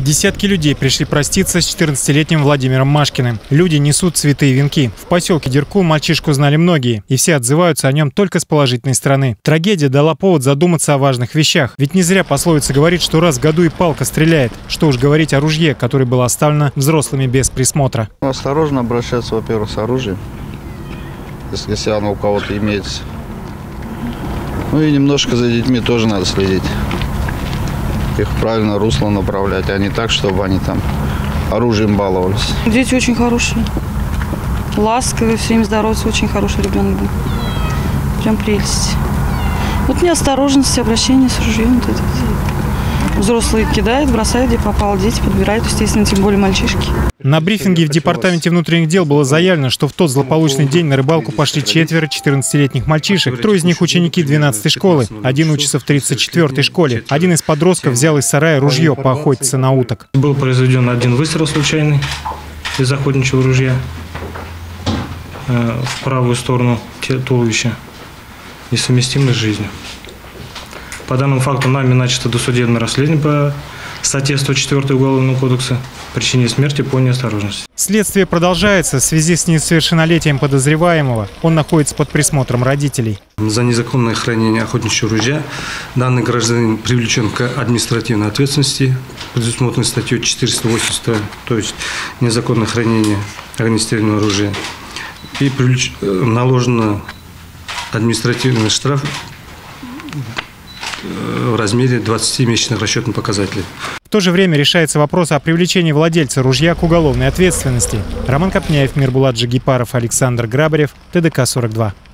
Десятки людей пришли проститься с 14-летним Владимиром Машкиным. Люди несут цветы и венки. В поселке Деркул мальчишку знали многие, и все отзываются о нем только с положительной стороны. Трагедия дала повод задуматься о важных вещах. Ведь не зря пословица говорит, что раз в году и палка стреляет. Что уж говорить о ружье, которое было оставлено взрослыми без присмотра. Осторожно обращаться, во-первых, с оружием, если оно у кого-то имеется. Ну и немножко за детьми тоже надо следить. Их в правильное русло направлять, а не так, чтобы они там оружием баловались. Дети очень хорошие, ласковые, все время здороваются, очень хороший ребенок был. Прям прелесть. Вот неосторожность, обращение с ружьем. Вот это. Взрослые кидают, бросают, где попало, дети подбирают, естественно, тем более мальчишки. На брифинге в Департаменте внутренних дел было заявлено, что в тот злополучный день на рыбалку пошли 4 14-летних мальчишек. 3 из них ученики 12-й школы, 1 учится в 34-й школе. Один из подростков взял из сарая ружье поохотиться на уток. Был произведен один выстрел случайный из охотничьего ружья в правую сторону туловища, несовместимый с жизнью. По данному факту нами начато досудебное расследование по статье 104 Уголовного кодекса «Причине смерти по неосторожности». Следствие продолжается в связи с несовершеннолетием подозреваемого. Он находится под присмотром родителей. За незаконное хранение охотничьего ружья данный гражданин привлечен к административной ответственности, предусмотренной статьей 482, то есть незаконное хранение огнестрельного оружия. И наложен административный штраф в размере 20-месячных расчетных показателей. В то же время решается вопрос о привлечении владельца ружья к уголовной ответственности. Роман Копняев, Мирбулат Джигипаров, Александр Грабарев, ТДК-42.